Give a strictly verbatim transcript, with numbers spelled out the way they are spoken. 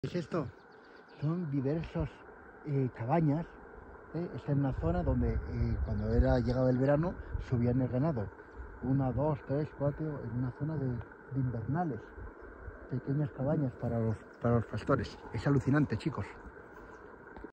¿Qué es esto? Son diversas eh, cabañas. ¿eh? Está en una zona donde eh, cuando era llegado el verano subían el ganado. Una, dos, tres, cuatro, en una zona de, de invernales. Pequeñas cabañas para los, para los pastores. Es alucinante, chicos.